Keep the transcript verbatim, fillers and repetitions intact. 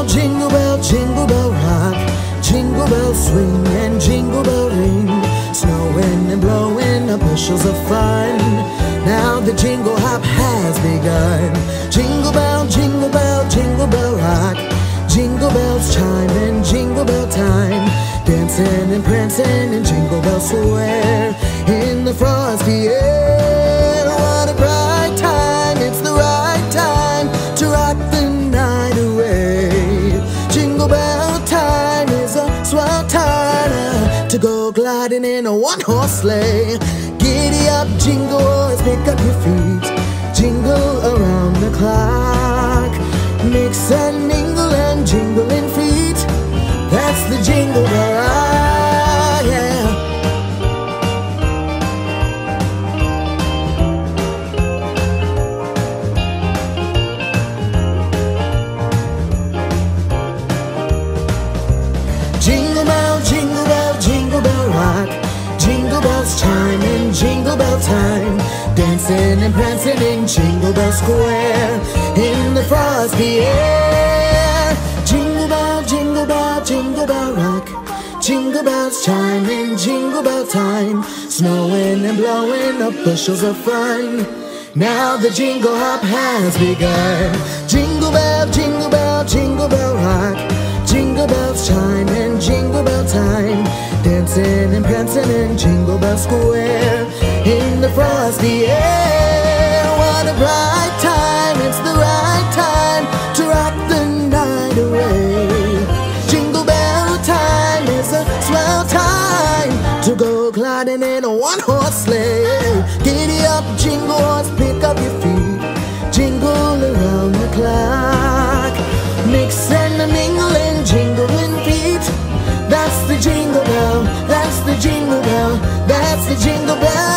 jingle bell, jingle bell rock, jingle bell swing and jingle bell ring. Snowing and blowing up bushels of fun. Now the jingle hop has begun. Jingle bell, jingle bell, jingle bell rock, jingle bells chime and jingle bell time. Dancing and prancing and jingle bells swear in the frosty air. What a bright time, it's the right time to rock the night away. Jingle bell time is a swell time to go gliding in a one-horse sleigh. Giddy up, jingle horse, pick up your feet, jingle around the clock. Mix and mingle and jingling feet, that's the jingle bell rock, yeah. Jingle bell, jingle bell, jingle bell rock, jingle bells chime in jingle bell time. Dancing and prancing in Jingle Bell Square in the frosty air. Jingle bell, jingle bell, jingle bell rock, jingle bells chime in jingle bell time. Snowing and blowing up bushels of fun. Now the jingle hop has begun. Jingle bell, jingle bell, jingle bell rock, jingle bells chime in jingle bell time. Dancing and prancing in Jingle Bell Square in the frosty air. What a bright time, it's the right time to rock the night away. Jingle bell time is a swell time to go gliding in a one-horse sleigh. Giddy up, jingle horse, pick up your feet, jingle around the clock. Mix and mingle and jingling feet, that's the jingle bell, that's the jingle bell, that's the jingle bell.